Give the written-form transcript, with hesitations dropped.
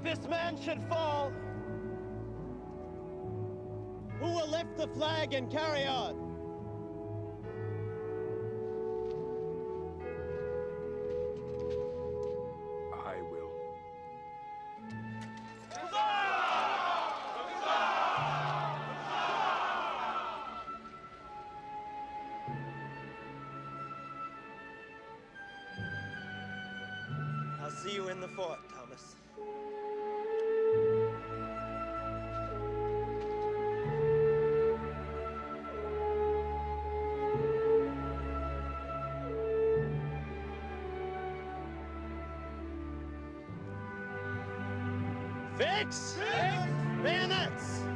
this man should fall, who will lift the flag and carry on? I will. I'll see you in the fort, Thomas. Fix! Bayonets!